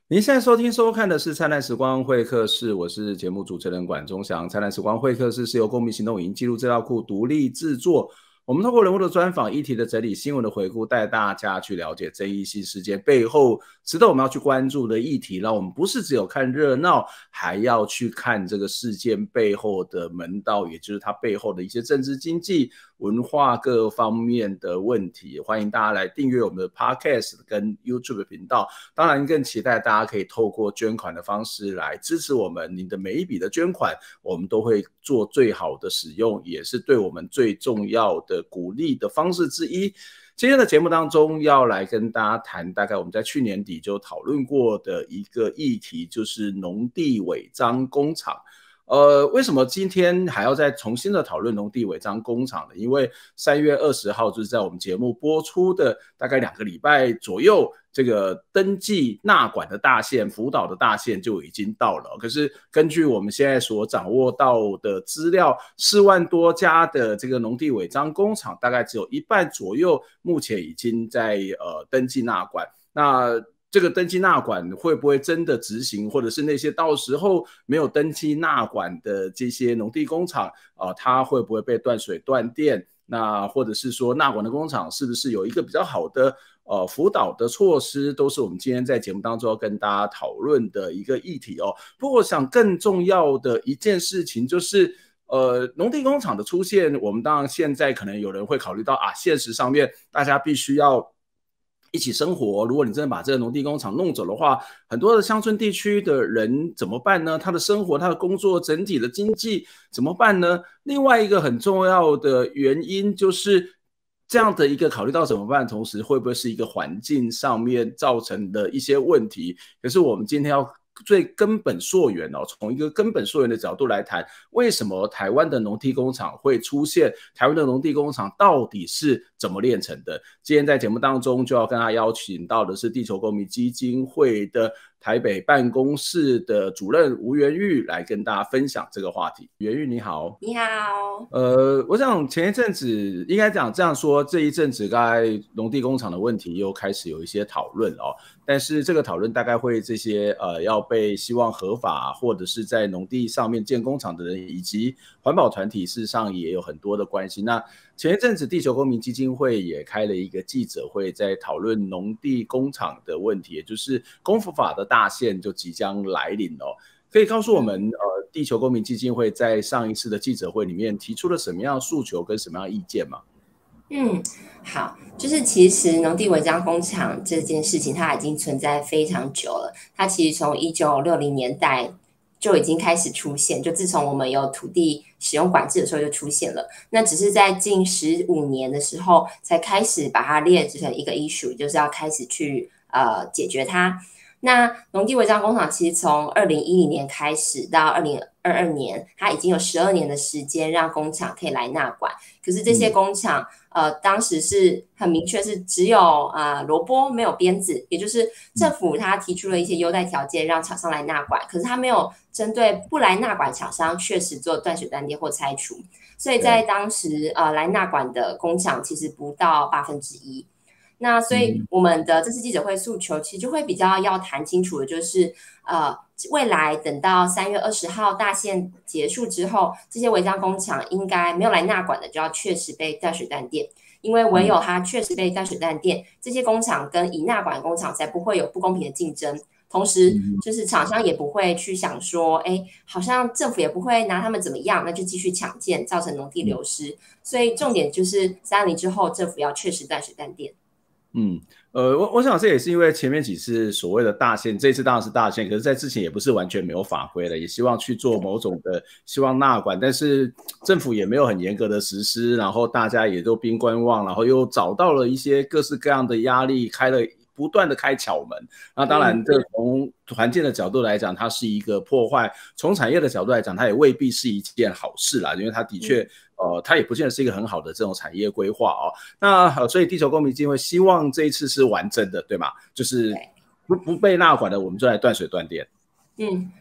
您现在收听收看的是灿烂时光会客室，我是节目主持人管中祥。灿烂时光会客室是由公民行动影音记录资料库独立制作，我们透过人物的专访、议题的整理、新闻的回顾，带大家去了解争议性事件背后值得我们要去关注的议题。让我们不是只有看热闹，还要去看这个事件背后的门道，也就是它背后的一些政治、经济、文化各方面的问题。欢迎大家来订阅我们的 Podcast 跟 YouTube 频道，当然更期待大家可以透过捐款的方式来支持我们。您的每一笔的捐款，我们都会做最好的使用，也是对我们最重要的鼓励的方式之一。今天的节目当中要来跟大家谈，大概我们在去年底就讨论过的一个议题，就是农地违章工厂。为什么今天还要再重新的讨论农地违章工厂呢？因为3月20号就是在我们节目播出的大概2个礼拜左右，这个登记纳管的大限、福岛的大限就已经到了。可是根据我们现在所掌握到的资料，4万多家的这个农地违章工厂，大概只有一半左右目前已经在登记纳管。那这个登记纳管会不会真的执行，或者是那些到时候没有登记纳管的这些农地工厂，它会不会被断水断电？那或者是说纳管的工厂是不是有一个比较好的辅导的措施，都是我们今天在节目当中要跟大家讨论的一个议题哦。不过我想更重要的一件事情就是农地工厂的出现，我们当然现在可能有人会考虑到现实上面大家必须要一起生活，如果你真的把这个农地工厂弄走的话，很多的乡村地区的人怎么办呢？他的生活、他的工作、整体的经济怎么办呢？另外一个很重要的原因就是这样的一个考虑到怎么办，同时会不会是一个环境上面造成的一些问题。可是我们今天要最根本溯源从一个根本溯源的角度来谈，为什么台湾的农地工厂会出现？台湾的农地工厂到底是怎么炼成的？今天在节目当中就要跟他邀请到的是地球公民基金会的台北办公室的主任吴元玉来跟大家分享这个话题。元玉你好。 你好。 我想前一阵子应该讲这样说，这一阵子大概农地工厂的问题又开始有一些讨论但是这个讨论大概会这些要被希望合法或者是在农地上面建工厂的人以及环保团体事实上也有很多的关系。那前一阵子地球公民基金会也开了一个记者会，在讨论农地工厂的问题，也就是公福法的大限就即将来临可以告诉我们地球公民基金会在上一次的记者会里面提出了什么样的诉求跟什么样的意见吗？ 好，就是其实农地违章工厂这件事情它已经存在非常久了，它其实从1960年代就已经开始出现，就自从我们有土地使用管制的时候就出现了。那只是在近15年的时候才开始把它列成一个 issue， 就是要开始去解决它。那农地违章工厂其实从2010年开始到2022年，它已经有12年的时间让工厂可以来纳管。可是这些工厂当时是很明确是只有萝卜没有鞭子，也就是政府他提出了一些优待条件让厂商来纳管，可是他没有针对不来纳管厂商确实做断水断电或拆除，所以在当时来纳管的工厂其实不到1%。那所以我们的这次记者会诉求其实就会比较要谈清楚的就是未来等到3月20号大限结束之后，这些违章工厂应该没有来纳管的就要确实被断水断电，因为唯有它确实被断水断电，这些工厂跟已纳管工厂才不会有不公平的竞争，同时就是厂商也不会去想说好像政府也不会拿他们怎么样，那就继续抢建造成农地流失，所以重点就是3年之后政府要确实断水断电。 我想这也是因为前面几次所谓的大限，这次当然是大限，可是在之前也不是完全没有法规的，也希望去做某种的希望纳管，但是政府也没有很严格的实施，然后大家也都兵观望，然后又找到了一些各式各样的压力，不断的开巧门。那当然这从环境的角度来讲它是一个破坏，从产业的角度来讲它也未必是一件好事啦，因为它的确它也不见得是一个很好的这种产业规划那所以地球公民基金会希望这一次是完整的，对吗？就是不被纳管的我们就来断水断电。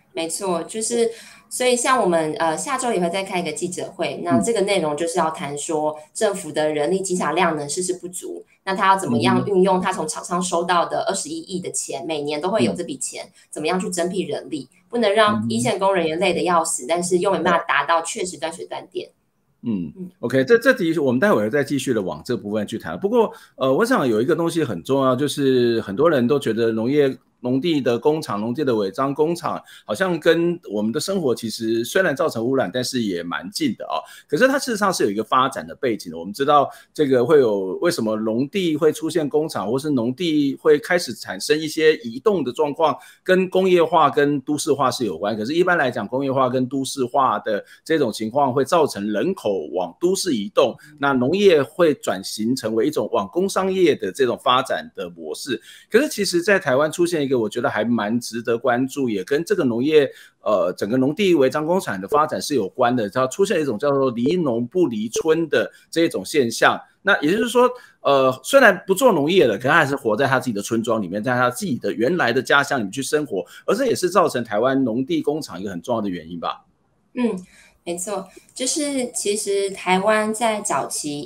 没错，就是所以像我们下周也会再开一个记者会，那这个内容就是要谈说政府的人力稽查量能事实不足，那他要怎么样运用他从厂商收到的21亿的钱，每年都会有这笔钱，怎么样去增辟人力，不能让一线工人员累得要死，但是又没办法达到确实断水断电。 OK，这题我们待会儿再继续的往这部分去谈。不过，我想有一个东西很重要，就是很多人都觉得农地的工厂、农地的违章工厂，好像跟我们的生活其实虽然造成污染，但是也蛮近的啊。可是它事实上是有一个发展的背景的。我们知道这个为什么农地会出现工厂，或是农地会开始产生一些移动的状况，跟工业化跟都市化是有关。可是一般来讲，工业化跟都市化的这种情况会造成人口往都市移动，那农业会转型成为一种往工商业的这种发展的模式。可是其实在台湾出现一个我觉得还蛮值得关注，也跟这个农业整个农地违章工厂的发展是有关的，它出现一种叫做离农不离村的这种现象。那也就是说虽然不做农业了，可他还是活在他自己的村庄里面，在他自己的原来的家乡里面去生活，而这也是造成台湾农地工厂一个很重要的原因吧。 没错，就是其实台湾在早期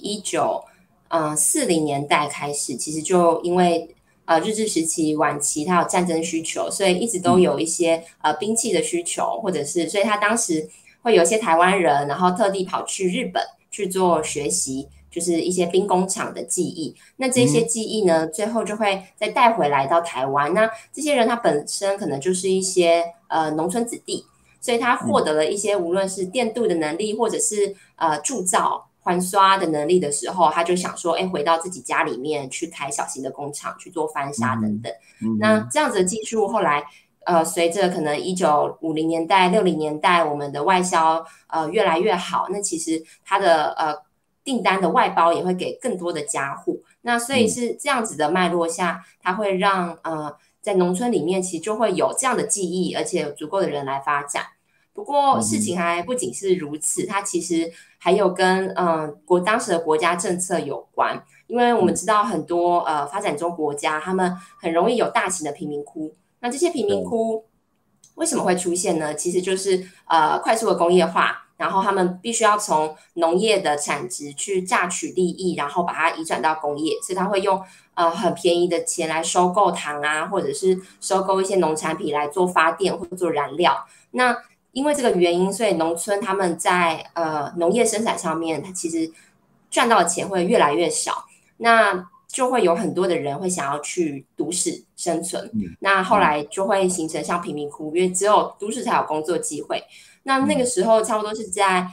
1940年代开始，其实就因为日治时期晚期它有战争需求，所以一直都有一些兵器的需求，或者是所以他当时会有一些台湾人，然后特地跑去日本去做学习，就是一些兵工厂的技艺。那这些技艺呢，最后就会再带回来到台湾。那这些人他本身可能就是一些农村子弟。所以他获得了一些无论是电镀的能力，或者是铸造、环刷的能力的时候，他就想说，回到自己家里面去开小型的工厂，去做翻砂等等。那这样子的技术后来随着可能1950年代、60年代，我们的外销越来越好，那其实它的订单的外包也会给更多的家户。那所以是这样子的脉络下，它会让在农村里面其实就会有这样的记忆，而且有足够的人来发展。不过事情还不仅是如此，它其实还有跟当时的国家政策有关。因为我们知道很多发展中国家，他们很容易有大型的贫民窟。那这些贫民窟为什么会出现呢？其实就是快速的工业化，然后他们必须要从农业的产值去榨取利益，然后把它移转到工业，所以他会用很便宜的钱来收购糖啊，或者是收购一些农产品来做发电或者做燃料。那因为这个原因，所以农村他们在农业生产上面，它其实赚到的钱会越来越少，那就会有很多的人会想要去都市生存。那后来就会形成像贫民窟，因为只有都市才有工作机会。那个时候差不多是在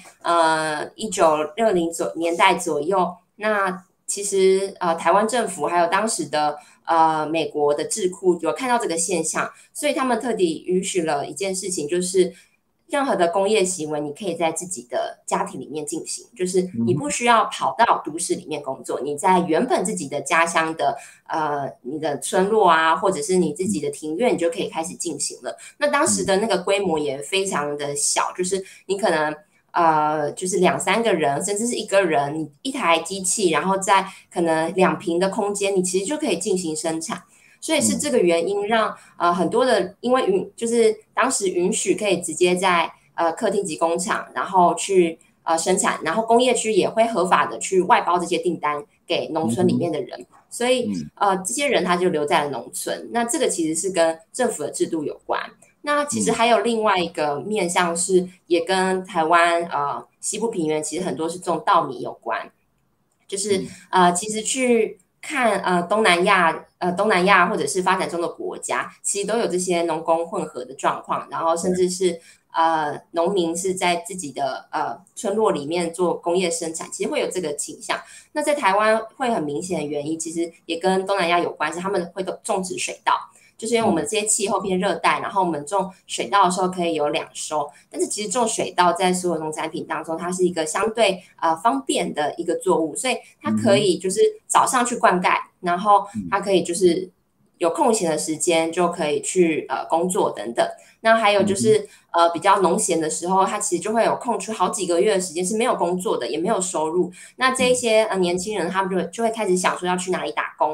1960年代左右。那其实台湾政府还有当时的美国的智库有看到这个现象，所以他们特地允许了一件事情，就是任何的工业行为你可以在自己的家庭里面进行，就是你不需要跑到都市里面工作，你在原本自己的家乡的你的村落啊，或者是你自己的庭院，你就可以开始进行了。那当时的那个规模也非常的小，就是你可能就是2-3个人，甚至是1个人，你一台机器，然后在可能2坪的空间，你其实就可以进行生产。所以是这个原因让很多的，因为就是当时允许可以直接在客厅级工厂，然后去生产，然后工业区也会合法的去外包这些订单给农村里面的人，所以这些人他就留在了农村。那这个其实是跟政府的制度有关。那其实还有另外一个面向是，也跟台湾西部平原其实很多是种稻米有关，就是其实去看东南亚或者是发展中的国家，其实都有这些农工混合的状况，然后甚至是农民是在自己的村落里面做工业生产，其实会有这个倾向。那在台湾会很明显的原因，其实也跟东南亚有关，是他们会种植水稻。就是因为我们这些气候偏热带，然后我们种水稻的时候可以有2收，但是其实种水稻在所有农产品当中，它是一个相对方便的一个作物，所以它可以就是早上去灌溉，然后它可以就是有空闲的时间就可以去工作等等。那还有就是比较农闲的时候，它其实就会有空出好几个月的时间是没有工作的，也没有收入。那这些年轻人他们就会开始想说要去哪里打工。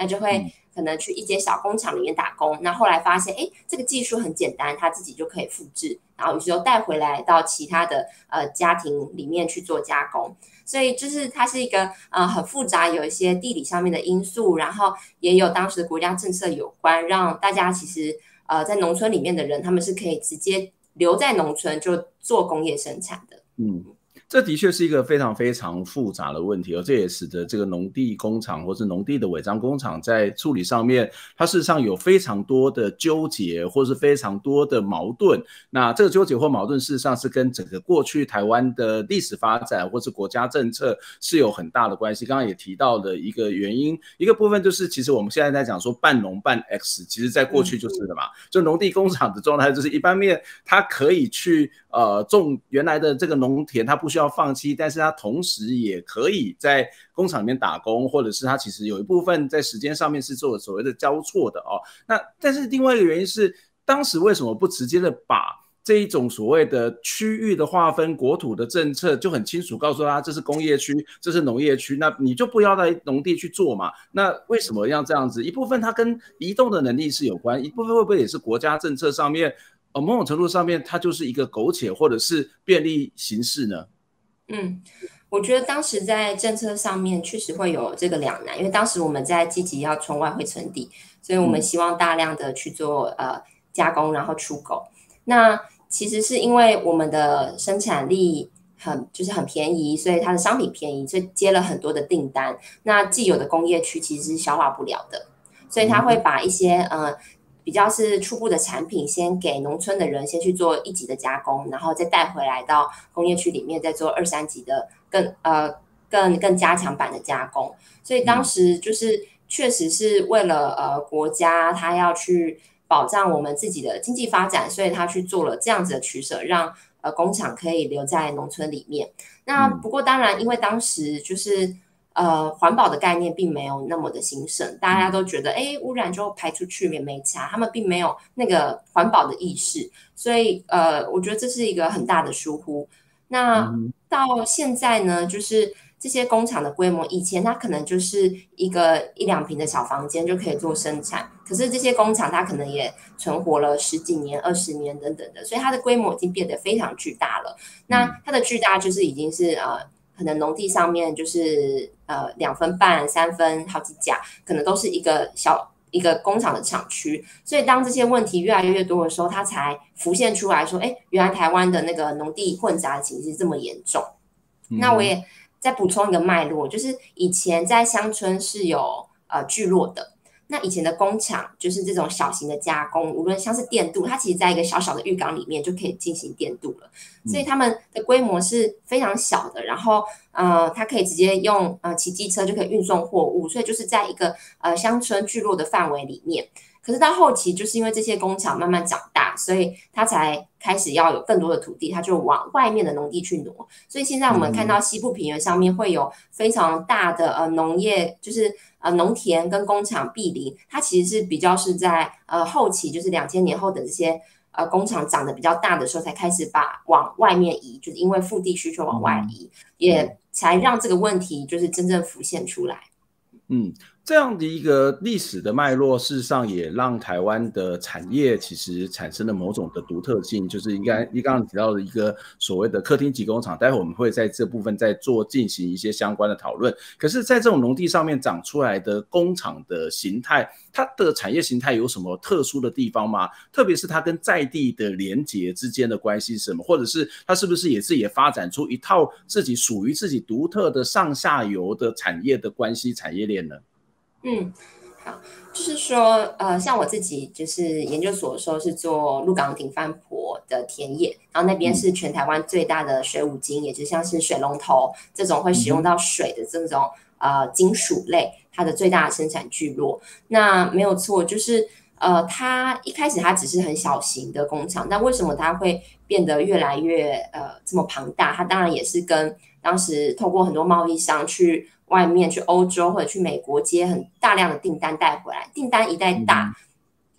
那就会可能去一间小工厂里面打工。那后来发现，哎，这个技术很简单，他自己就可以复制，然后于是又带回来到其他的家庭里面去做加工。所以就是它是一个很复杂，有一些地理上面的因素，然后也有当时的国家政策有关，让大家其实在农村里面的人，他们是可以直接留在农村就做工业生产的。 这的确是一个非常非常复杂的问题，这也使得这个农地工厂或是农地的违章工厂在处理上面，它事实上有非常多的纠结，或是非常多的矛盾。那这个纠结或矛盾，事实上是跟整个过去台湾的历史发展或是国家政策是有很大的关系。刚刚也提到的一个原因，一个部分就是其实我们现在在讲说半农半 X， 其实在过去就是的嘛，就农地工厂的状态就是一方面它可以去种原来的这个农田，它不需要放弃，但是它同时也可以在工厂里面打工，或者是它其实有一部分在时间上面是做所谓的交错的那但是另外一个原因是，当时为什么不直接的把这一种所谓的区域的划分、国土的政策就很清楚告诉他，这是工业区，这是农业区，那你就不要在农地去做嘛？那为什么要这样子？一部分它跟移动的能力是有关，一部分会不会也是国家政策上面某种程度上面它就是一个苟且或者是便利形式呢？ 我觉得当时在政策上面确实会有这个两难，因为当时我们在积极要冲外汇存底，所以我们希望大量的去做加工，然后出口。那其实是因为我们的生产力很便宜，所以它的商品便宜，所以接了很多的订单。那既有的工业区其实是消化不了的，所以他会把一些比较是初步的产品先给农村的人先去做1级的加工，然后再带回来到工业区里面再做2、3级的更加强版的加工。所以当时就是确实是为了国家他要去保障我们自己的经济发展，所以他去做了这样子的取舍，让工厂可以留在农村里面。那不过当然因为当时就是环保的概念并没有那么的兴盛，大家都觉得污染就排出去也没差，他们并没有那个环保的意识，所以我觉得这是一个很大的疏忽。那到现在呢，就是这些工厂的规模，以前它可能就是一个1、2坪的小房间就可以做生产，可是这些工厂它可能也存活了10几年、20年等等的，所以它的规模已经变得非常巨大了。那它的巨大就是已经是可能农地上面就是2分半、3分好几甲，可能都是一个工厂的厂区。所以当这些问题越来越多的时候，它才浮现出来说，原来台湾的那个农地混杂情形是这么严重。那我也再补充一个脉络，就是以前在乡村是有聚落的。那以前的工厂就是这种小型的加工，无论像是电镀，它其实在一个小小的浴缸里面就可以进行电镀了，所以他们的规模是非常小的。然后它可以直接用骑机车就可以运送货物，所以就是在一个乡村聚落的范围里面。可是到后期，就是因为这些工厂慢慢长大，所以它才开始要有更多的土地，它就往外面的农地去挪。所以现在我们看到西部平原上面会有非常大的农业，就是农田跟工厂毗邻，它其实是比较是在后期，就是2000年后的这些工厂长得比较大的时候，才开始往外面移，就是因为腹地需求往外移，也才让这个问题就是真正浮现出来。 这样的一个历史的脉络，事实上也让台湾的产业其实产生了某种的独特性，就是你刚刚提到的一个所谓的客厅级工厂，待会我们会在这部分再进行一些相关的讨论。可是在这种农地上面长出来的工厂的形态，它的产业形态有什么特殊的地方吗？特别是它跟在地的连结之间的关系是什么？或者是它是不是也发展出一套自己属于自己独特的上下游的产业的关系产业链呢？ 好，就是说，像我自己就是研究所的时候是做鹿港顶番婆的田野，然后那边是全台湾最大的水五金，也就像是水龙头这种会使用到水的这种金属类，它的最大的生产聚落。那没有错，就是它一开始它只是很小型的工厂，但为什么它会变得越来越这么庞大？它当然也是跟当时透过很多贸易商去外面去欧洲或者去美国接很大量的订单带回来，订单一旦大，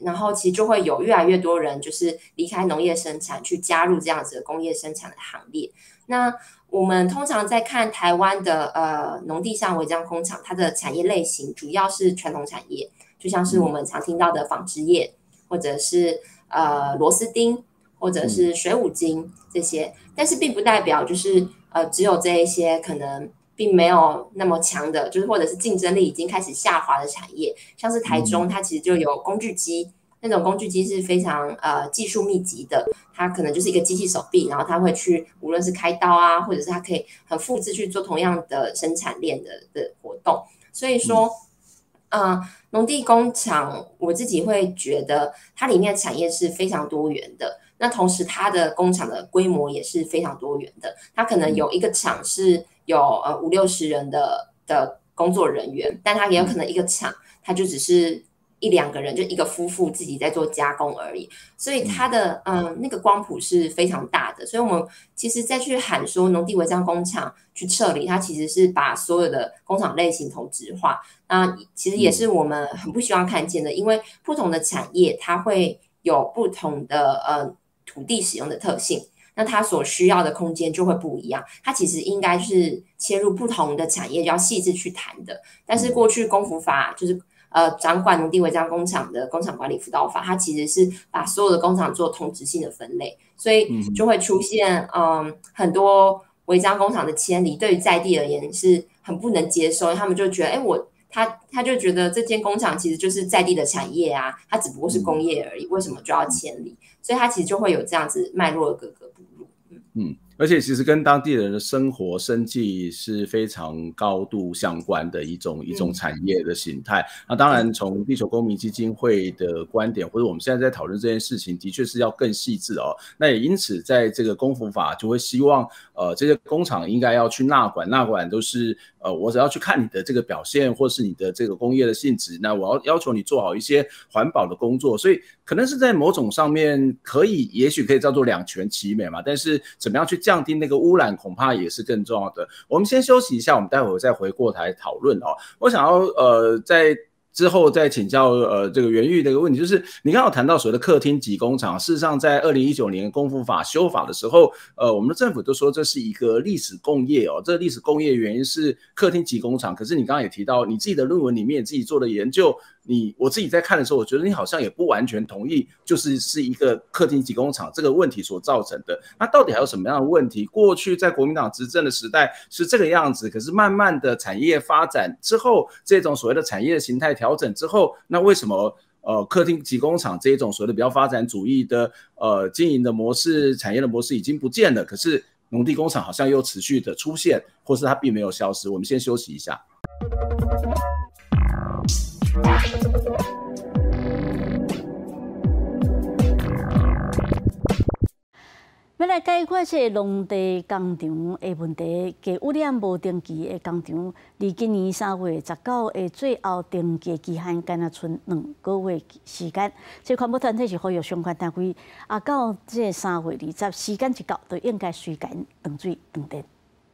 然后其实就会有越来越多人就是离开农业生产，去加入这样子的工业生产的行列。那我们通常在看台湾的农地上违章工厂，它的产业类型主要是传统产业，就像是我们常听到的纺织业，或者是螺丝钉，或者是水五金这些。但是并不代表就是只有这一些可能并没有那么强的，就是或者是竞争力已经开始下滑的产业，像是台中，它其实就有工具机。那种工具机是非常技术密集的，它可能就是一个机器手臂，然后它会去无论是开刀啊，或者是它可以很复制去做同样的生产链的活动。所以说，农地工厂我自己会觉得它里面的产业是非常多元的。那同时，它的工厂的规模也是非常多元的。它可能有一个厂是有50-60人的工作人员，但它也有可能一个厂它就只是1-2个人，就一个夫妇自己在做加工而已，所以它的那个光谱是非常大的。所以我们其实再去喊说农地违章工厂去撤离，它其实是把所有的工厂类型同质化。那其实也是我们很不希望看见的，因为不同的产业它会有不同的土地使用的特性。那它所需要的空间就会不一样，它其实应该是切入不同的产业，要细致去谈的。但是过去公辅法就是掌管农地违章工厂的工厂管理辅导法，它其实是把所有的工厂做同质性的分类，所以就会出现很多违章工厂的迁离，对于在地而言是很不能接受，他们就觉得他就觉得这间工厂其实就是在地的产业啊，它只不过是工业而已，为什么就要迁离？所以它其实就会有这样子脉络的格格不入。 而且其实跟当地人的生活生计是非常高度相关的一种产业的形态。那当然从地球公民基金会的观点，或者我们现在在讨论这件事情，的确是要更细致哦。那也因此在这个公辅法就会希望这些工厂应该要去纳管都是我只要去看你的这个表现，或是你的这个工业的性质，那我要求你做好一些环保的工作。所以可能是在某种上面也许可以叫做两全其美嘛，但是怎么样去降低那个污染，恐怕也是更重要的。我们先休息一下，我们待会儿再回过台讨论哦。我想要在之后再请教这个袁玉的一个问题，就是你刚刚有谈到所谓的客厅级工厂，事实上在2019年公辅法修法的时候，我们的政府都说这是一个历史工业哦，这个历史工业原因是客厅级工厂，可是你刚刚也提到你自己的论文里面自己做的研究，我自己在看的时候，我觉得你好像也不完全同意，是一个客厅级工厂这个问题所造成的。那到底还有什么样的问题？过去在国民党执政的时代是这个样子，可是慢慢的产业发展之后，这种所谓的产业形态调整之后，那为什么客厅级工厂这种所谓的比较发展主义的经营的模式、产业的模式已经不见了，可是农地工厂好像又持续的出现，或是它并没有消失？我们先休息一下。 要来解决这农地工厂的问题，低污染无登记的工厂，离今年3月19日最后登记期限，敢若剩2个月时间。这环保团体是呼吁相关单位，到这3月20时间一到，就应该随间断水断电。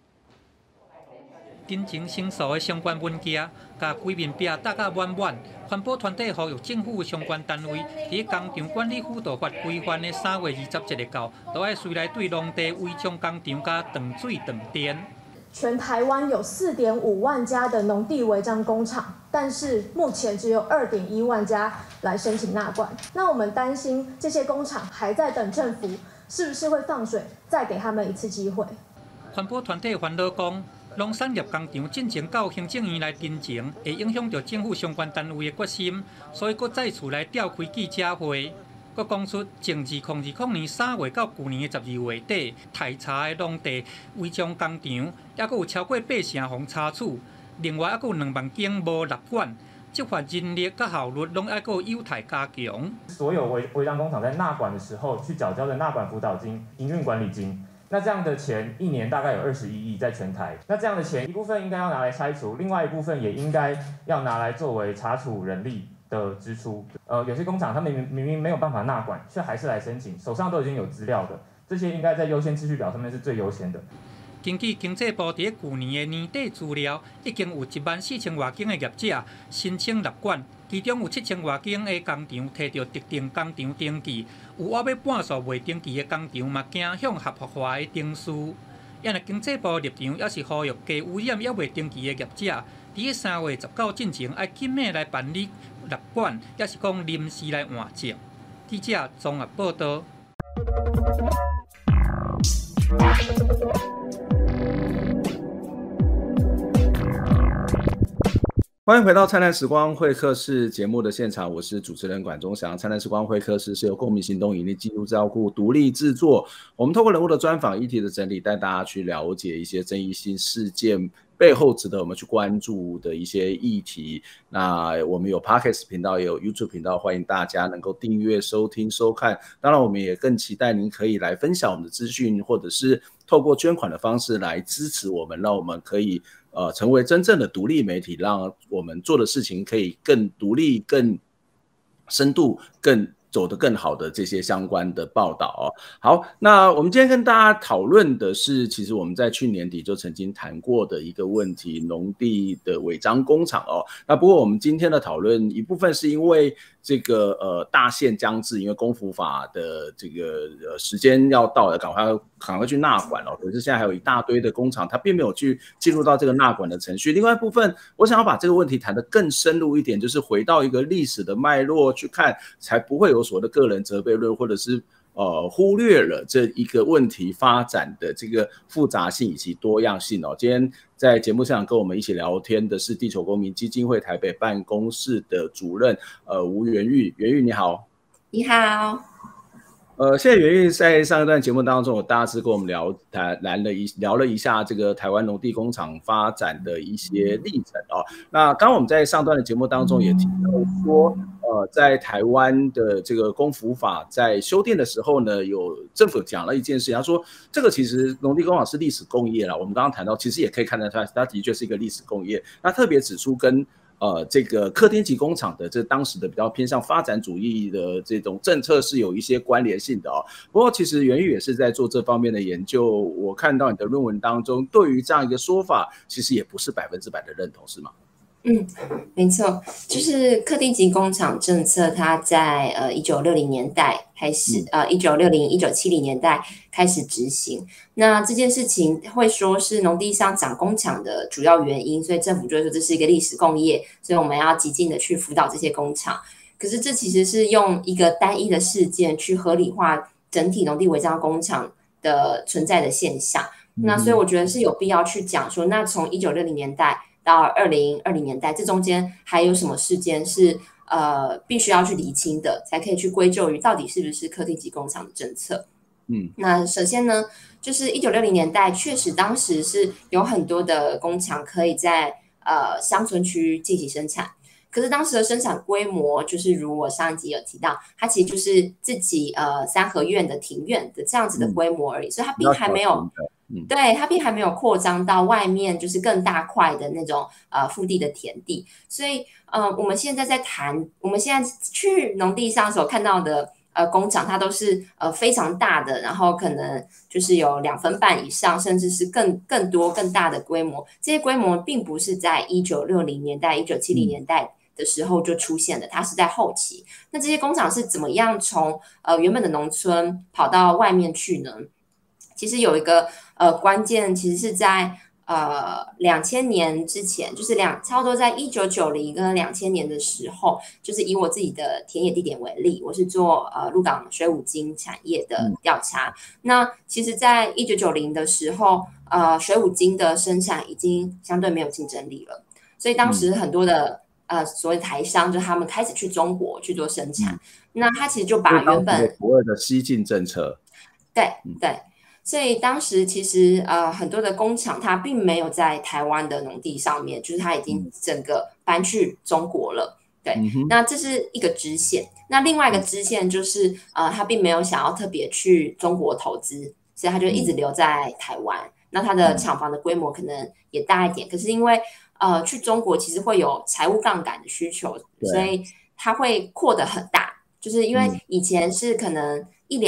真情成熟的相关文件，甲规面壁搭甲满满。环保团体呼吁政府相关单位，伫工厂管理辅导法规范的3月27日到，都要随来对农地违章工厂甲断水断电。 全台湾有4.5万家的农地违章工厂，但是目前只有2.1万家来申请纳管。那我们担心这些工厂还在等政府是不是会放水，再给他们一次机会。 环保团体烦恼讲，农产业工厂进前到行政院来申请，会影响到政府相关单位的决心，所以佫再次来召开记者会，佫讲出从2020年3月到去年12月底台查的农地违章工厂，也佫有超过80项查处，另外佫有2万间无纳管。执法人力甲效率拢还佫有待加强。 所有违章工厂在纳管的时候去缴交的纳管辅导金、营运管理金。那这样的钱1年大概有21亿在全台，那这样的钱一部分应该要拿来拆除，另外一部分也应该要拿来作为查处人力的支出。有些工厂他们明明没有办法纳管，却还是来申请，手上都已经有资料的，这些应该在优先次序表上面是最优先的。 根据经济部伫去年的年底资料，已经有14000外间的业者申请立管，其中有7000外间的工厂摕到特定工厂登记，有我要半数未登记的工厂嘛，走向合法化的程序。因为经济部立场也是呼吁低污染也未登记的业者，伫3月19进前要紧密来办理立管，也是讲临时来换证。记者综合报道。 欢迎回到灿烂时光会客室节目的现场，我是主持人管中祥。灿烂时光会客室是由公民行动引力记录资料库独立制作，我们透过人物的专访、议题的整理，带大家去了解一些争议性事件背后值得我们去关注的一些议题。那我们有 Podcast 频道，也有 YouTube 频道，欢迎大家能够订阅、收听、收看。当然，我们也更期待您可以来分享我们的资讯，或者是透过捐款的方式来支持我们，让我们可以成为真正的独立媒体，让我们做的事情可以更独立、更深度、更走得更好的这些相关的报道哦。好，那我们今天跟大家讨论的是，其实我们在去年底就曾经谈过的一个问题，农地的违章工厂哦。那不过我们今天的讨论一部分是因为这个大限将至，因为公服法的这个时间要到了，赶快去纳管哦。可是现在还有一大堆的工厂，它并没有去进入到这个纳管的程序。另外一部分，我想要把这个问题谈得更深入一点，就是回到一个历史的脉络去看，才不会有所谓的个人责备论，或者是忽略了这一个问题发展的这个复杂性以及多样性哦。今天在节目上跟我们一起聊天的是地球公民基金会台北办公室的主任吴元玉。元玉你好。 你好。 现在元玉在上一段节目当中，我大致跟我们聊了一下这个台湾农地工厂发展的一些历程哦。那刚刚我们在上段的节目当中也提到说，在台湾的这个公服法在修订的时候呢，有政府讲了一件事情，他说这个其实农地工厂是历史工业啦。我们刚刚谈到，其实也可以看得出来，它的确是一个历史工业。那特别指出跟这个客厅级工厂的这当时的比较偏向发展主义的这种政策是有一些关联性的哦。不过其实元玉也是在做这方面的研究，我看到你的论文当中对于这样一个说法，其实也不是100%的认同，是吗？ 没错，就是客厅级工厂政策，它在1960年代开始，1970年代开始执行。那这件事情会说是农地上长工厂的主要原因，所以政府就会说这是一个历史工业，所以我们要激进的去辅导这些工厂。可是这其实是用一个单一的事件去合理化整体农地违章工厂的存在的现象。那所以我觉得是有必要去讲说，那从1960年代到2020年代，这中间还有什么事件是必须要去厘清的，才可以去归咎于到底是不是客厅级工厂的政策。那首先呢，就是1960年代确实当时是有很多的工厂可以在乡村区进行生产，可是当时的生产规模就是如我上一集有提到，它其实就是自己三合院的庭院的这样子的规模而已，所以它并还没有对，它并还没有扩张到外面就是更大块的那种腹地的田地，所以我们现在在谈，我们现在去农地上所看到的工厂，它都是非常大的，然后可能就是有2分半以上，甚至是更多更大的规模。这些规模并不是在1960年代、1970年代的时候就出现的，它是在后期。那这些工厂是怎么样从原本的农村跑到外面去呢？其实有一个关键，其实是在2000年之前，就是差不多在1990跟2000年的时候，就是以我自己的田野地点为例，我是做鹿港水五金产业的调查。那其实在1990的时候，水五金的生产已经相对没有竞争力了，所以当时很多的所谓台商就他们开始去中国去做生产，那他其实就把原本所谓的西进政策， 对。所以当时其实很多的工厂它并没有在台湾的农地上面，就是它已经整个搬去中国了。对，那这是一个支线。那另外一个支线就是它并没有想要特别去中国投资，所以它就一直留在台湾。那它的厂房的规模可能也大一点，可是因为去中国其实会有财务杠杆的需求，所以它会扩得很大。就是因为以前是可能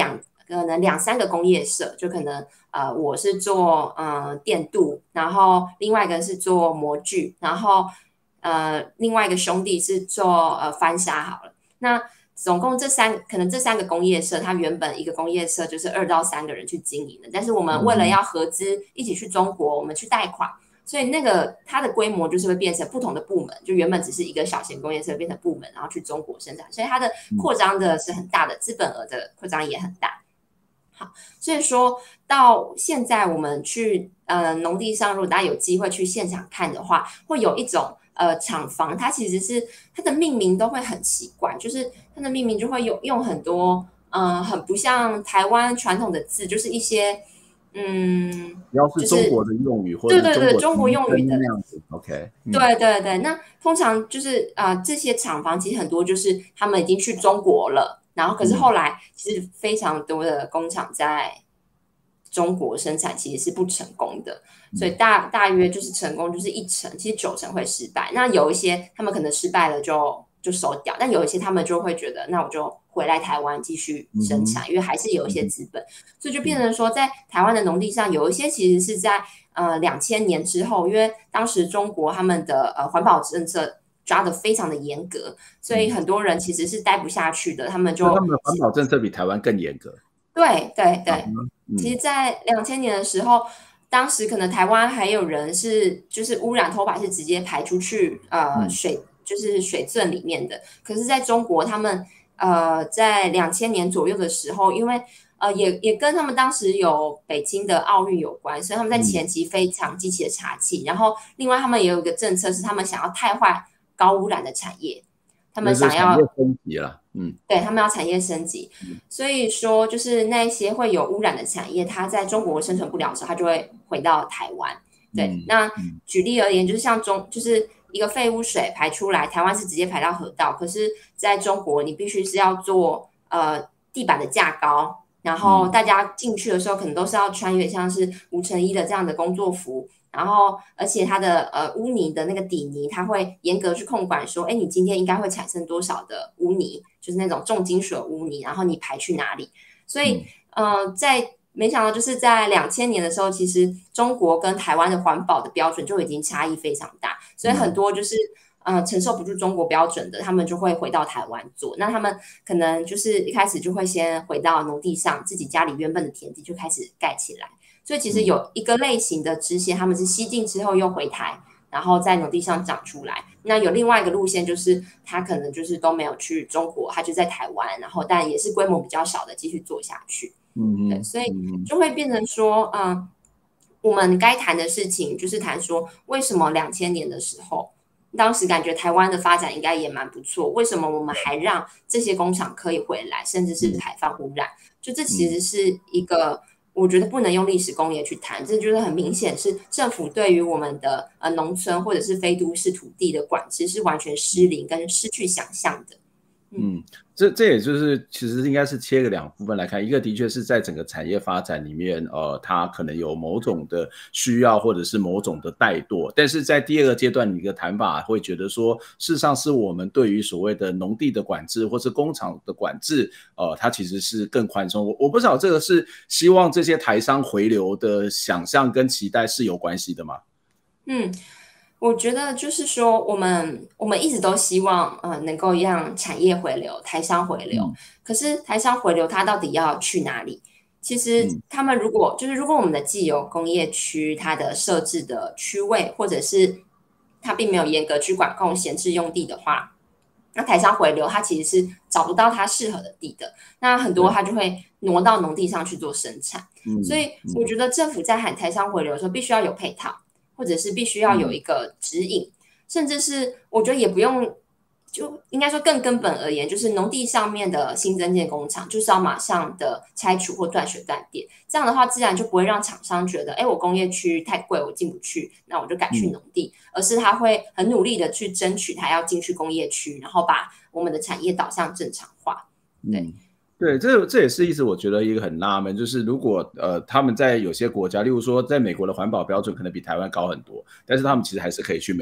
可能2-3个工业社，就可能我是做电镀，然后另外一个是做模具，然后另外一个兄弟是做翻砂好了。那总共可能这3个工业社，它原本一个工业社就是2到3个人去经营的，但是我们为了要合资一起去中国，我们去贷款，所以它的规模就是会变成不同的部门，就原本只是一个小型工业社变成部门，然后去中国生产，所以它的扩张的是很大的，资本额的扩张也很大。好，所以说到现在我们去农地上，如果大家有机会去现场看的话，会有一种厂房，它其实是它的命名都会很奇怪，就是它的命名就会用很多很不像台湾传统的字，就是一些只要是中国的用语，或者对中国用语的那样子 ，OK， 对，那通常就是这些厂房其实很多就是他们已经去中国了，然后可是后来其实非常多的工厂在中国生产其实是不成功的，所以大约就是成功就是1成，其实9成会失败。那有一些他们可能失败了就收掉，但有一些他们就会觉得，那我就回来台湾继续生产，因为还是有一些资本，所以就变成说，在台湾的农地上，有一些其实是在2000年之后，因为当时中国他们的环保政策抓得非常的严格，所以很多人其实是待不下去的，他们的环保政策比台湾更严格。 对，其实在2000年的时候，当时可能台湾还有人就是污染头发是直接排出去就是水圳里面的，可是在中国他们在2000年左右的时候，因为也跟他们当时有北京的奥运有关，所以他们在前期非常积极的查气，然后另外他们也有一个政策是他们想要汰换高污染的产业，他们想要产业升级了， 对，他们要产业升级，所以说就是那些会有污染的产业，它在中国生存不了的时候，它就会回到台湾。对，那举例而言，就是像就是一个废污水排出来，台湾是直接排到河道，可是在中国你必须是要做地板的架高，然后大家进去的时候可能都是要穿越像是5x1的这样的工作服，然后而且它的污泥的那个底泥，它会严格去控管说，你今天应该会产生多少的污泥，就是那种重金属的污泥，然后你排去哪里。所以没想到就是在2000年的时候，其实中国跟台湾的环保的标准就已经差异非常大，所以很多就是承受不住中国标准的，他们就会回到台湾做。那他们可能就是一开始就会先回到农地上，自己家里原本的田地就开始盖起来。所以其实有一个类型的支线，他们是西进之后又回台，然后在农地上长出来。那有另外一个路线，就是他可能就是都没有去中国，他就在台湾，然后但也是规模比较小的继续做下去。对，所以就会变成说，我们该谈的事情就是谈说，为什么2000年的时候，当时感觉台湾的发展应该也蛮不错，为什么我们还让这些工厂可以回来，甚至是排放污染？就这其实是一个。我觉得不能用历史工业去谈，这就是很明显是政府对于我们的农村或者是非都市土地的管制是完全失灵跟失去想象的。 这也就是其实应该是切个2部分来看，一个的确是在整个产业发展里面，它可能有某种的需要或者是某种的怠惰，但是在第2个阶段，你的谈法会觉得说，事实上是我们对于所谓的农地的管制或是工厂的管制，它其实是更宽松。我不知道这个是希望这些台商回流的想象跟期待是有关系的吗？ 我觉得就是说，我们一直都希望能够让产业回流，台商回流。可是台商回流，它到底要去哪里？其实他们如果我们的既有工业区，它的设置的区位，或者是它并没有严格去管控闲置用地的话，那台商回流，它其实是找不到它适合的地的。那很多它就会挪到农地上去做生产。所以我觉得政府在喊台商回流的时候，必须要有配套。或者是必须要有一个指引，甚至是我觉得也不用，就应该说更根本而言，就是农地上面的新增建工厂就是要马上的拆除或断水断电，这样的话自然就不会让厂商觉得，我工业区太贵我进不去，那我就改去农地，而是他会很努力的去争取他要进去工业区，然后把我们的产业导向正常化。 对，这也是一直我觉得一个很纳闷，就是如果他们在有些国家，例如说在美国的环保标准可能比台湾高很多，但是他们其实还是可以去美国，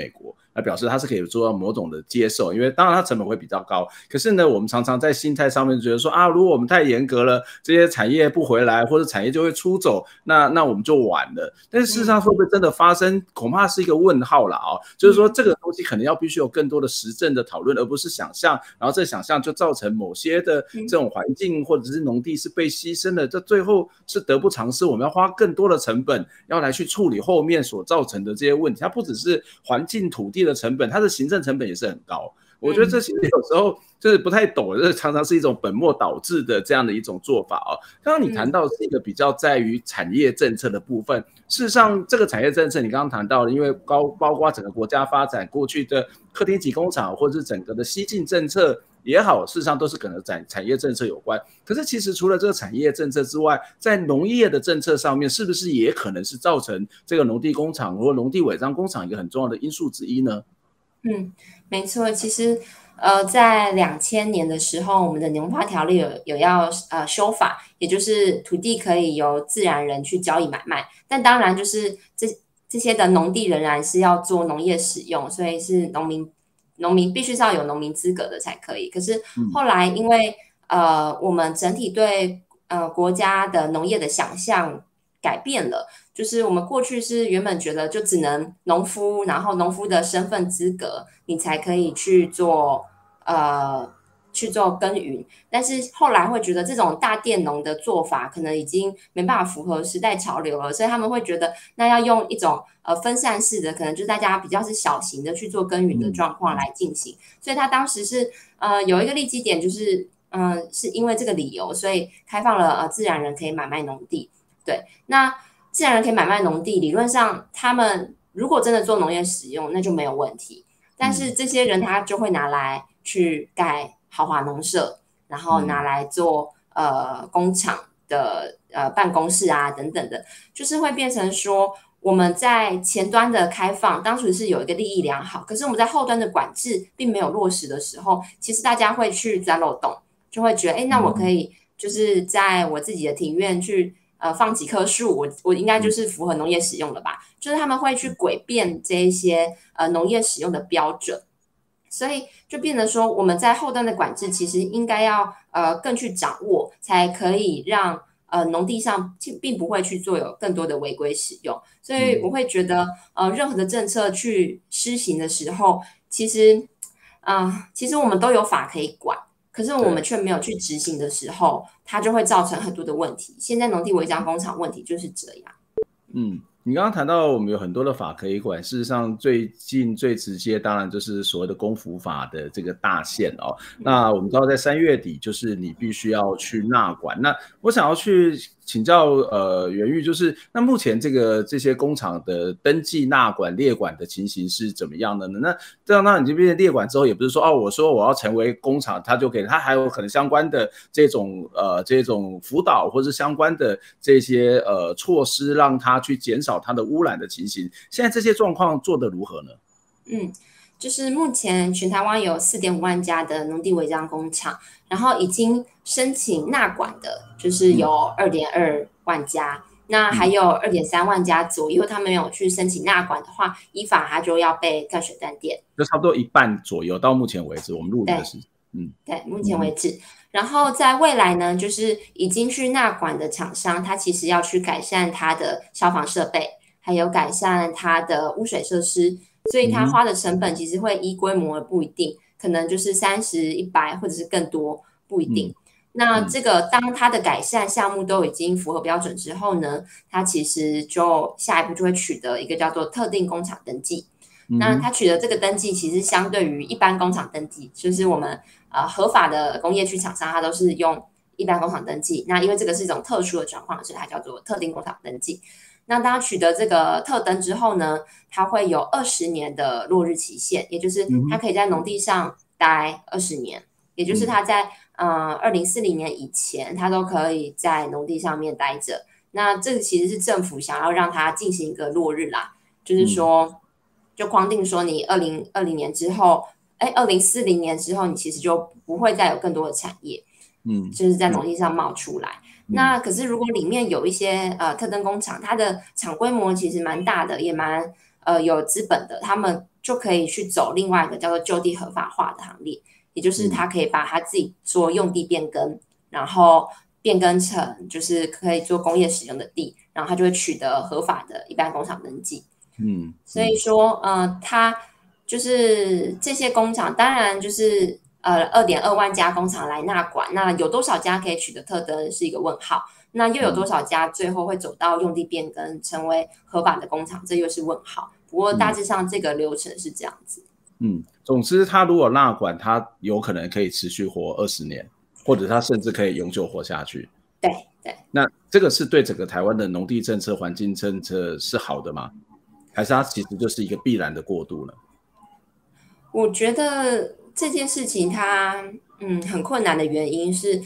来表示它是可以做到某种的接受，因为当然它成本会比较高，可是呢，我们常常在心态上面觉得说啊，如果我们太严格了，这些产业不回来，或者产业就会出走，那我们就完了。但是事实上会不会真的发生，恐怕是一个问号啦哦。就是说这个东西可能要必须有更多的实证的讨论，而不是想象，然后这想象就造成某些的这种环境或者是农地是被牺牲的，这最后是得不偿失，我们要花更多的成本要来去处理后面所造成的这些问题。它不只是环境土地的成本，它的行政成本也是很高。我觉得这其实有时候就是不太懂，这常常是一种本末倒置的这样的一种做法哦。刚刚你谈到是一个比较在于产业政策的部分，事实上这个产业政策你刚刚谈到了，因为包括整个国家发展过去的客厅级工厂或者是整个的西进政策也好，事实上都是跟产业政策有关。可是其实除了这个产业政策之外，在农业的政策上面，是不是也可能是造成这个农地工厂或农地违章工厂一个很重要的因素之一呢？ 没错，其实在2000年的时候，我们的农发条例有要修法，也就是土地可以由自然人去交易买卖，但当然就是这些的农地仍然是要做农业使用，所以是农民必须是要有农民资格的才可以。可是后来因为我们整体对国家的农业的想象改变了，就是我们过去是原本觉得就只能农夫，然后农夫的身份资格你才可以去做耕耘，但是后来会觉得这种大佃农的做法可能已经没办法符合时代潮流了，所以他们会觉得那要用一种分散式的，可能就是大家比较是小型的去做耕耘的状况来进行，所以他当时是有一个立基点，就是是因为这个理由，所以开放了自然人可以买卖农地。对，那自然人可以买卖农地，理论上他们如果真的做农业使用，那就没有问题。但是这些人他就会拿来去盖豪华农舍，然后拿来做工厂的办公室啊等等的，就是会变成说我们在前端的开放当时是有一个利益良好，可是我们在后端的管制并没有落实的时候，其实大家会去钻漏洞，就会觉得那我可以就是在我自己的庭院去放几棵树，我应该就是符合农业使用了吧，就是他们会去诡辩这一些农业使用的标准，所以就变成说我们在后端的管制其实应该要更去掌握，才可以让农地上并不会去做有更多的违规使用。所以我会觉得任何的政策去施行的时候，其实我们都有法可以管，可是我们却没有去执行的时候，它就会造成很多的问题。现在农地违章工厂问题就是这样。 你刚刚谈到我们有很多的法可以管，事实上最近最直接当然就是所谓的公服法的这个大限哦。那我们知道在3月底就是你必须要去纳管，那我想要去请教元玉，就是那目前这些工厂的登记纳管列管的情形是怎么样的呢？那这样你这边列管之后，也不是说我说我要成为工厂，他就给他还有可能相关的这种辅导或是相关的这些措施，让他去减少它的污染的情形。现在这些状况做得如何呢？ 就是目前全台湾有 4.5 万家的农地违章工厂，然后已经申请纳管的就是有 2.2 万家，那还有 2.3 万家左右他们没有去申请纳管的话，依法他就要被干水断电， 就差不多一半左右，到目前为止我们录的是对，目前为止。然后在未来呢，就是已经去纳管的厂商，他其实要去改善他的消防设备，还有改善他的污水设施，所以他花的成本其实会依规模而不一定，可能就是30、100或者是更多，不一定。那这个当他的改善项目都已经符合标准之后呢，他其实就下一步就会取得一个叫做特定工厂登记。那他取得这个登记，其实相对于一般工厂登记，就是我们合法的工业区厂商，它都是用一般工厂登记。那因为这个是一种特殊的状况，所以它叫做特定工厂登记。那当他取得这个特登之后呢，它会有20年的落日期限，也就是它可以在农地上待20年，也就是它在2040年以前，它都可以在农地上面待着。那这个其实是政府想要让它进行一个落日啦，就是说就框定说你2020年之后，2040年之后，你其实就不会再有更多的产业，就是在农地上冒出来。那可是如果里面有一些特登工厂，它的厂规模其实蛮大的，也蛮有资本的，他们就可以去走另外一个叫做就地合法化的行列，也就是他可以把他自己做用地变更，然后变更成就是可以做工业使用的地，然后他就会取得合法的一般工厂登记。所以说他就是这些工厂，当然就是2.2万家工厂来纳管，那有多少家可以取得特登是一个问号，那又有多少家最后会走到用地变更成为合法的工厂，这又是问号。不过大致上这个流程是这样子。 总之他如果纳管，他有可能可以持续活20年，或者他甚至可以永久活下去。 对， 那这个是对整个台湾的农地政策、环境政策是好的吗？还是它其实就是一个必然的过渡呢？ 我觉得这件事情它很困难的原因是，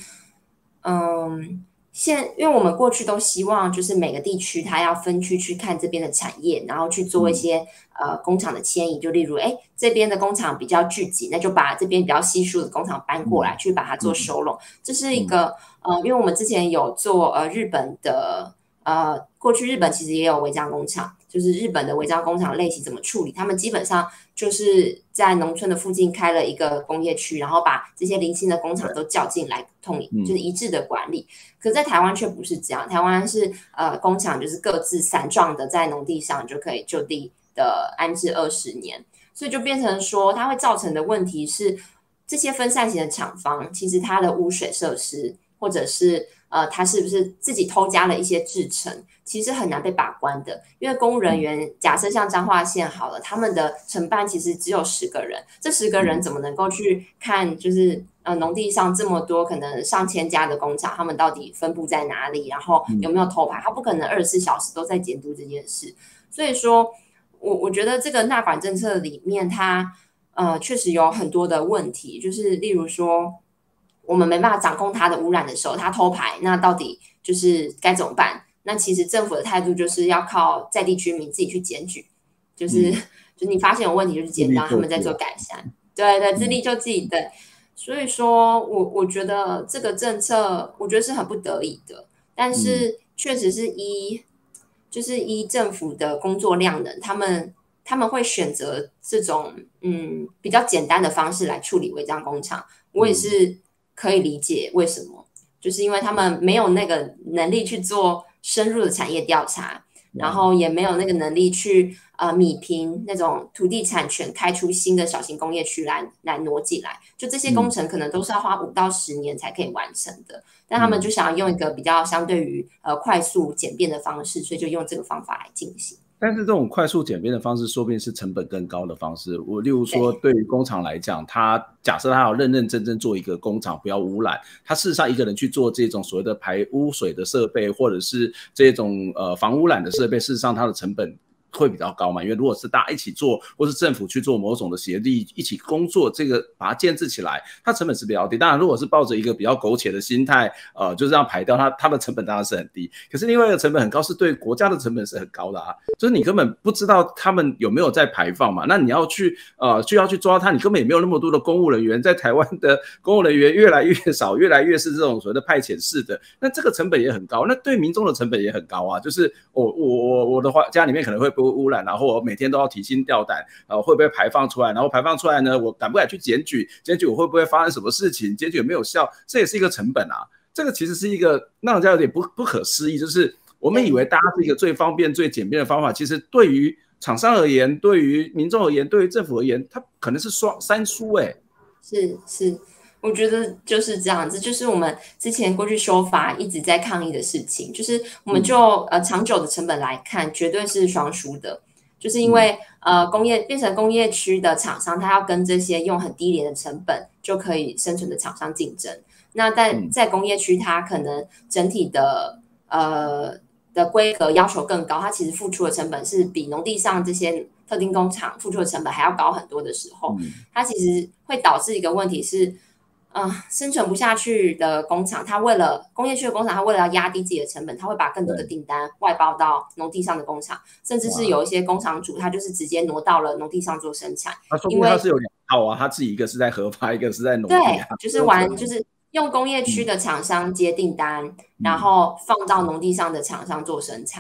因为我们过去都希望就是每个地区它要分区去看这边的产业，然后去做一些工厂的迁移，就例如这边的工厂比较聚集，那就把这边比较稀疏的工厂搬过来，去把它做收拢。这是一个因为我们之前有做日本的过去日本其实也有违章工厂，就是日本的违章工厂类型怎么处理，他们基本上就是在农村的附近开了一个工业区，然后把这些零星的工厂都叫进来就是一致的管理。可是在台湾却不是这样，台湾是工厂就是各自散状的在农地上就可以就地的安置20年，所以就变成说它会造成的问题是，这些分散型的厂房其实它的污水设施或者是它是不是自己偷加了一些制程，其实很难被把关的。因为公务人员假设像彰化县好了，他们的承办其实只有10个人，这10个人怎么能够去看就是农地上这么多可能上千家的工厂，他们到底分布在哪里，然后有没有偷排，他不可能24小时都在监督这件事。所以说我觉得这个纳管政策里面它确实有很多的问题，就是例如说我们没办法掌控它的污染的时候，它偷排，那到底就是该怎么办？那其实政府的态度就是要靠在地居民自己去检举，就是你发现有问题就去检举，他们在做改善。对，自力救济。对，所以说我觉得这个政策我觉得是很不得已的，但是确实是依政府的工作量能，他们会选择这种比较简单的方式来处理违章工厂，我也是可以理解为什么，就是因为他们没有那个能力去做深入的产业调查，然后也没有那个能力去弭平那种土地产权，开出新的小型工业区来挪进来，就这些工程可能都是要花5到10年才可以完成的，但他们就想要用一个比较相对于快速简便的方式，所以就用这个方法来进行。 但是这种快速简便的方式说不定是成本更高的方式。例如说对于工厂来讲，他假设他要认认真真做一个工厂不要污染，他事实上一个人去做这种所谓的排污水的设备或者是这种防污染的设备，事实上它的成本会比较高嘛，因为如果是大家一起做，或是政府去做某种的协力一起工作，这个把它建制起来，它成本是比较低。当然如果是抱着一个比较苟且的心态就这样排掉它的成本当然是很低，可是另外一个成本很高，是对国家的成本是很高的就是你根本不知道他们有没有在排放嘛，那你要去就要去抓它，你根本也没有那么多的公务人员，在台湾的公务人员越来越少，越来越是这种所谓的派遣式的，那这个成本也很高，那对民众的成本也很高就是我的家里面可能会不污染，然后我每天都要提心吊胆会不会排放出来，然后排放出来呢我敢不敢去检举我会不会发生什么事情，检举有没有效，这也是一个成本这个其实是一个让人家有点不可思议，就是我们以为大家是一个最方便最简便的方法，其实对于厂商而言，对于民众而言，对于政府而言，它可能是三输是我觉得就是这样子，就是我们之前过去修法一直在抗议的事情，就是我们就长久的成本来看，绝对是双输的，就是因为变成工业区的厂商，他要跟这些用很低廉的成本就可以生存的厂商竞争，那在工业区，它可能整体的规格要求更高，它其实付出的成本是比农地上这些特定工厂付出的成本还要高很多的时候，它其实会导致一个问题是生存不下去的工厂，它为了工业区的工厂，它为了要压低自己的成本，它会把更多的订单外包到农地上的工厂，甚至是有一些工厂主，他就是直接挪到了农地上做生产。 因为他是有2套他自己一个是在合法，一个是在农地对，就是用工业区的厂商接订单，然后放到农地上的厂商做生产。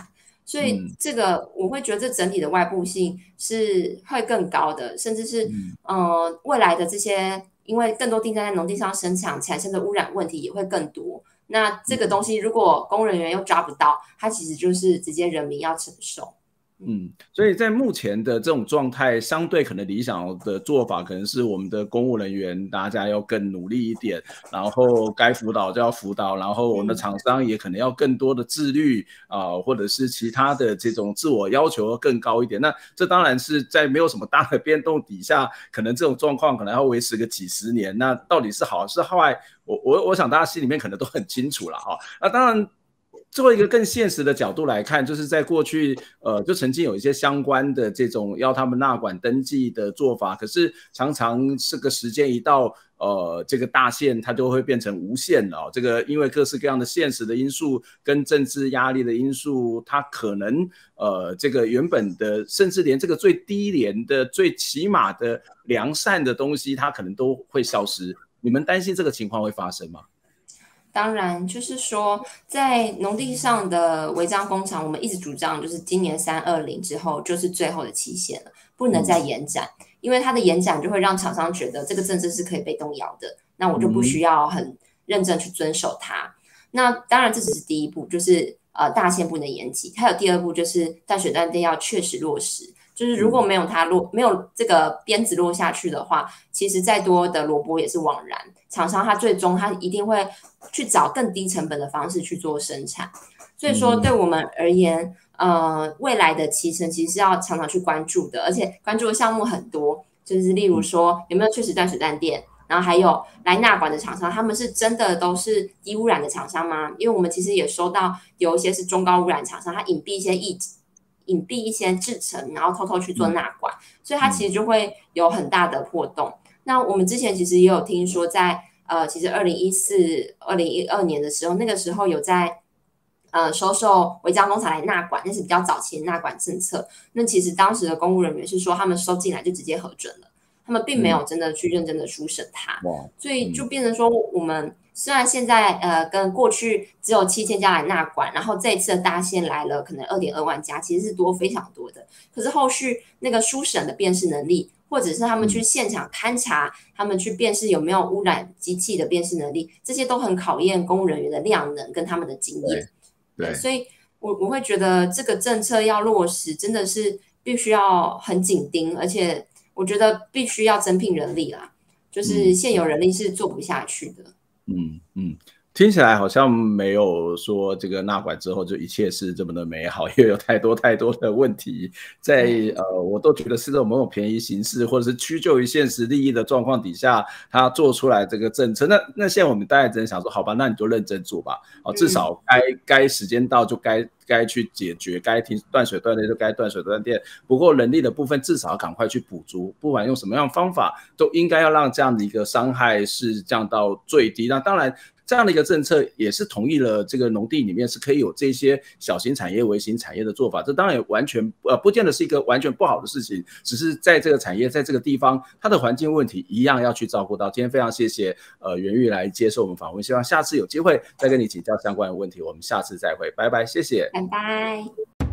所以这个我会觉得这整体的外部性是会更高的，甚至是未来的这些因为更多订单在农地上生产产生的污染问题也会更多。那这个东西如果公务人员又抓不到，它其实就是直接人民要承受。 所以在目前的这种状态，相对可能理想的做法，可能是我们的公务人员大家要更努力一点，然后该辅导就要辅导，然后我们的厂商也可能要更多的自律或者是其他的这种自我要求更高一点。那这当然是在没有什么大的变动底下，可能这种状况可能要维持个几十年。那到底是好是坏，我想大家心里面可能都很清楚了哈。那当然。做一个更现实的角度来看，就是在过去就曾经有一些相关的这种要他们纳管登记的做法，可是常常这个时间一到这个大限它就会变成无限了这个因为各式各样的现实的因素跟政治压力的因素，它可能这个原本的甚至连这个最低廉的最起码的良善的东西它可能都会消失。你们担心这个情况会发生吗？ 当然，就是说，在农地上的违章工厂，我们一直主张，就是今年320之后就是最后的期限了，不能再延展，因为它的延展就会让厂商觉得这个政策是可以被动摇的，那我就不需要很认真去遵守它。那当然，这只是第一步，就是大限不能延期，还有第二步就是淡水断电要确实落实。就是如果没有没有这个鞭子落下去的话，其实再多的萝卜也是枉然。厂商他最终他一定会去找更低成本的方式去做生产。所以说对我们而言，未来的期程其实是要常常去关注的，而且关注的项目很多，就是例如说有没有确实断水断电，然后还有来纳管的厂商，他们是真的都是低污染的厂商吗？因为我们其实也收到有一些是中高污染厂商，他隐蔽一些制程，然后偷偷去做纳管，所以它其实就会有很大的破洞。那我们之前其实也有听说在，其实2014、2012年的时候，那个时候有在收受违章工厂来纳管，那是比较早期的纳管政策。那其实当时的公务人员是说，他们收进来就直接核准了，他们并没有真的去认真的书审它，所以就变成说我们。虽然现在跟过去只有7000家来纳管，然后这一次的大限来了可能2.2万家，其实是多非常多的。可是后续那个书审的辨识能力，或者是他们去现场勘查，他们去辨识有没有污染机器的辨识能力，这些都很考验公务人员的量能跟他们的经验。对，所以我会觉得这个政策要落实，真的是必须要很紧盯，而且我觉得必须要增聘人力啦，就是现有人力是做不下去的。 听起来好像没有说这个纳管之后就一切是这么的美好，因为有太多的问题在我都觉得是这种某种便宜行事或者是屈就于现实利益的状况底下，他做出来这个政策。那现在我们大概只能想说，好吧，那你就认真做吧，至少该时间到就该去解决，该停断水断电就该断水断电。不过人力的部分至少要赶快去补足，不管用什么样的方法，都应该要让这样的一个伤害是降到最低。那当然。这样的一个政策也是同意了这个农地里面是可以有这些小型产业、微型产业的做法，这当然也完全不见得是一个完全不好的事情，只是在这个产业在这个地方它的环境问题一样要去照顾到。今天非常谢谢袁玉来接受我们访问，希望下次有机会再跟你请教相关的问题，我们下次再会，拜拜，谢谢， 拜拜。